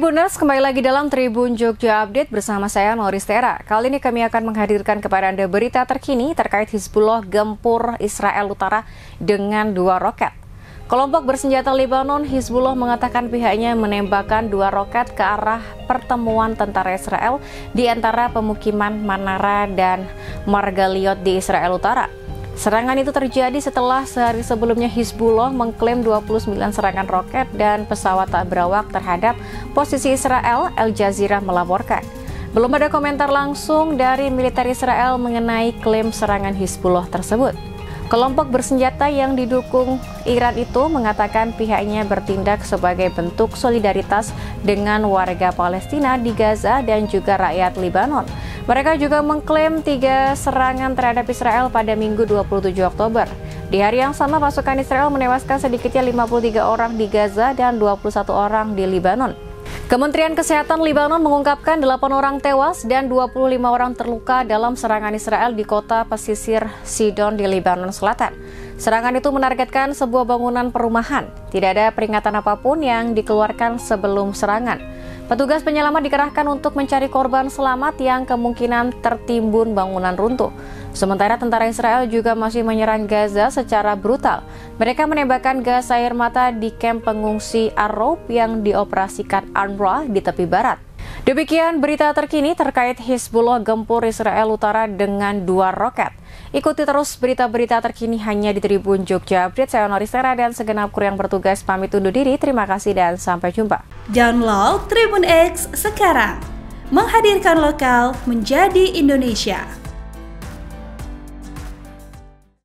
Tribuners, kembali lagi dalam Tribun Jogja Update bersama saya Noristera. Kali ini kami akan menghadirkan kepada Anda berita terkini terkait Hizbullah gempur Israel Utara dengan 2 roket. Kelompok bersenjata Lebanon Hizbullah mengatakan pihaknya menembakkan 2 roket ke arah pertemuan tentara Israel di antara pemukiman Manara dan Margaliot di Israel Utara. Serangan itu terjadi setelah sehari sebelumnya Hizbullah mengklaim 29 serangan roket dan pesawat tak berawak terhadap posisi Israel, Al Jazeera melaporkan. Belum ada komentar langsung dari militer Israel mengenai klaim serangan Hizbullah tersebut. Kelompok bersenjata yang didukung Iran itu mengatakan pihaknya bertindak sebagai bentuk solidaritas dengan warga Palestina di Gaza dan juga rakyat Lebanon. Mereka juga mengklaim 3 serangan terhadap Israel pada Minggu 27 Oktober. Di hari yang sama, pasukan Israel menewaskan sedikitnya 53 orang di Gaza dan 21 orang di Lebanon. Kementerian Kesehatan Lebanon mengungkapkan 8 orang tewas dan 25 orang terluka dalam serangan Israel di kota pesisir Sidon di Lebanon Selatan. Serangan itu menargetkan sebuah bangunan perumahan. Tidak ada peringatan apapun yang dikeluarkan sebelum serangan. Petugas penyelamat dikerahkan untuk mencari korban selamat yang kemungkinan tertimbun bangunan runtuh. Sementara tentara Israel juga masih menyerang Gaza secara brutal. Mereka menembakkan gas air mata di kamp pengungsi Ar-Raub yang dioperasikan UNRWA di tepi barat. Demikian berita terkini terkait Hizbullah gempur Israel Utara dengan 2 roket. Ikuti terus berita-berita terkini hanya di Tribun Jogja Update. Saya Noristera dan segenap kru yang bertugas pamit undur diri. Terima kasih dan sampai jumpa. Download Tribun X sekarang. Menghadirkan lokal menjadi Indonesia.